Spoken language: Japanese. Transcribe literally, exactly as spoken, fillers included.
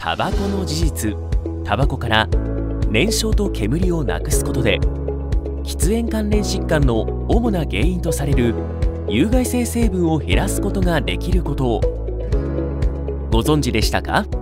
タバコの事実。タバコから燃焼と煙をなくすことで喫煙関連疾患の主な原因とされる有害性成分を減らすことができることをご存知でしたか？